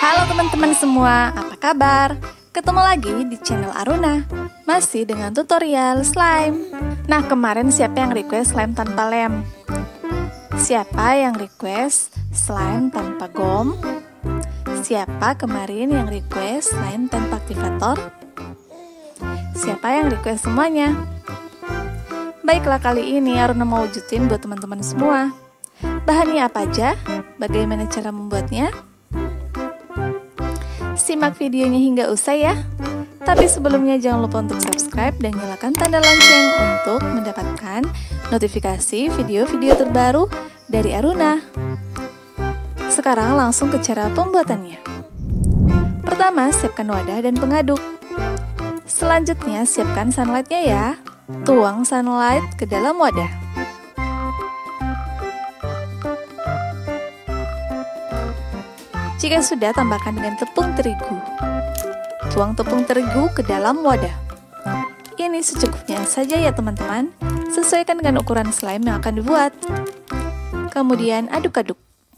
Halo teman-teman semua, apa kabar? Ketemu lagi di channel Aruna, masih dengan tutorial slime. Nah, kemarin siapa yang request slime tanpa lem? Siapa yang request slime tanpa gom? Siapa kemarin yang request slime tanpa aktivator? Siapa yang request semuanya? Baiklah, kali ini Aruna mau wujudin buat teman-teman semua. Bahannya apa aja? Bagaimana cara membuatnya? Simak videonya hingga usai ya. Tapi sebelumnya jangan lupa untuk subscribe dan nyalakan tanda lonceng untuk mendapatkan notifikasi video-video terbaru dari Aruna. Sekarang langsung ke cara pembuatannya. Pertama, siapkan wadah dan pengaduk. Selanjutnya, siapkan sunlightnya ya. Tuang sunlight ke dalam wadah. Jika sudah, tambahkan dengan tepung terigu. Tuang tepung terigu ke dalam wadah. Ini secukupnya saja ya teman-teman. Sesuaikan dengan ukuran slime yang akan dibuat. Kemudian aduk-aduk.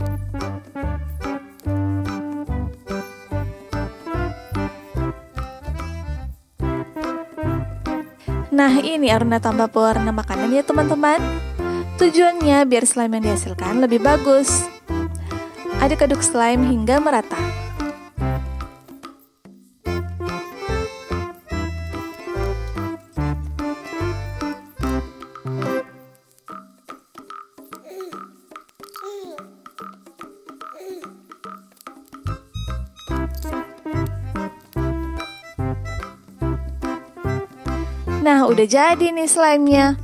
Nah, ini Aruna tambah pewarna makanan ya teman-teman. Tujuannya biar slime yang dihasilkan lebih bagus. Aduk-aduk slime hingga merata. Nah, udah jadi nih slime-nya.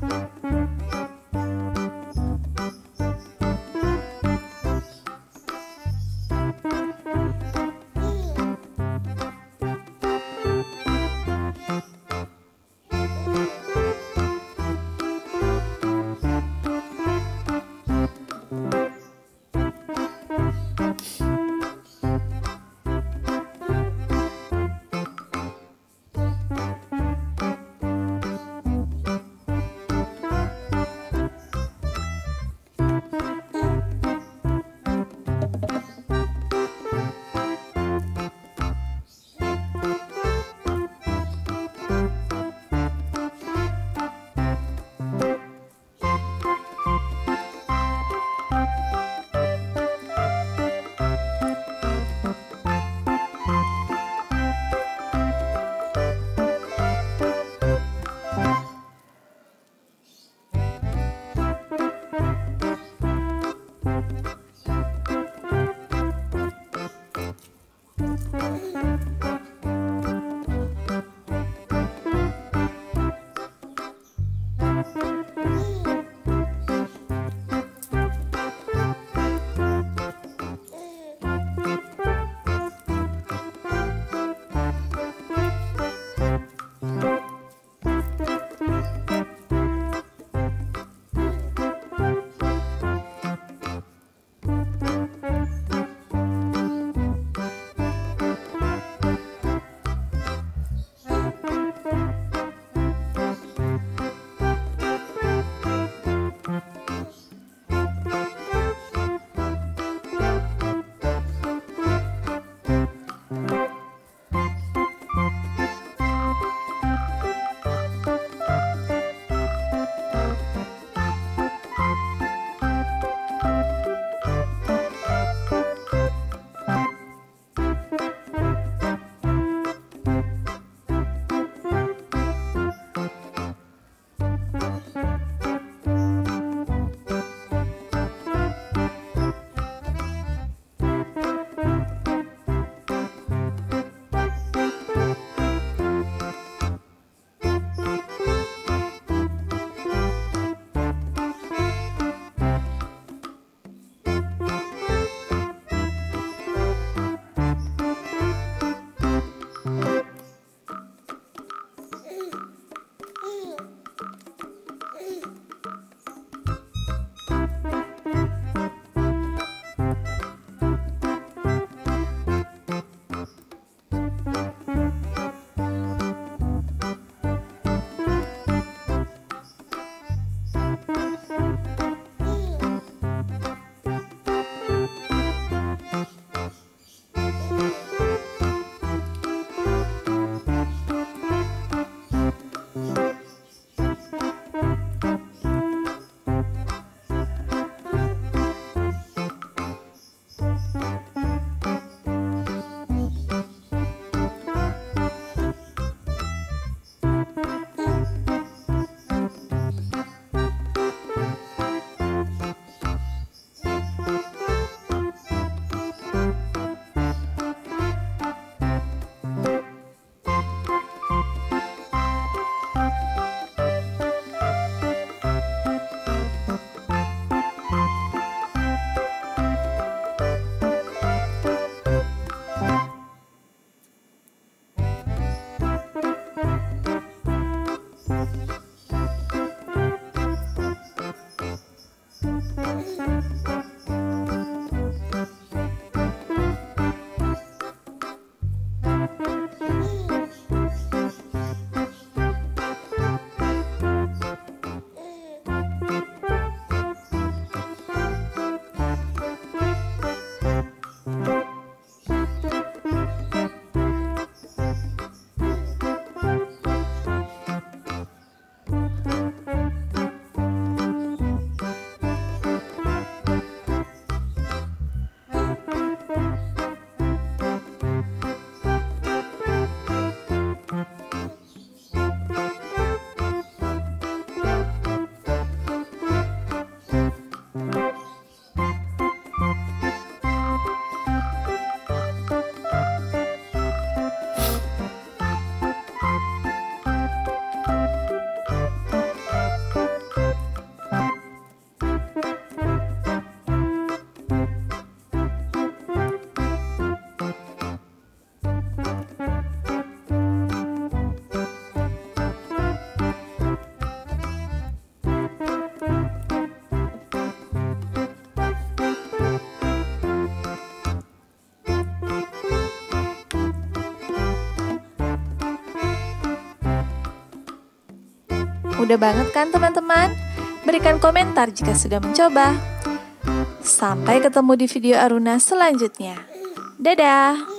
Mudah banget kan teman-teman? Berikan komentar jika sudah mencoba. Sampai ketemu di video Aruna selanjutnya. Dadah!